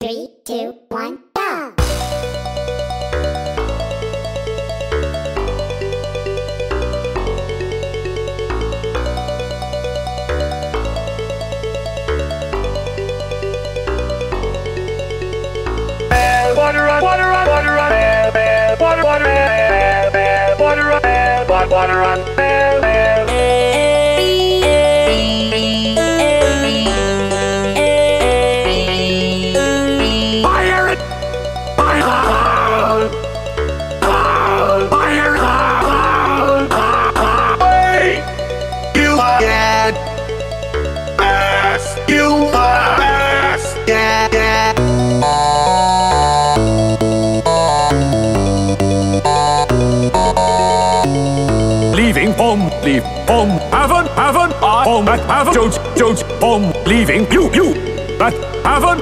3, 2, 1, go! Water run, water run, water run, water, water, water run, water run, fire it, fire, fire, wait, you are dead, you are dead. Leaving home, leave home, haven't, home, at haven't, don't, home, leaving, you, at haven't.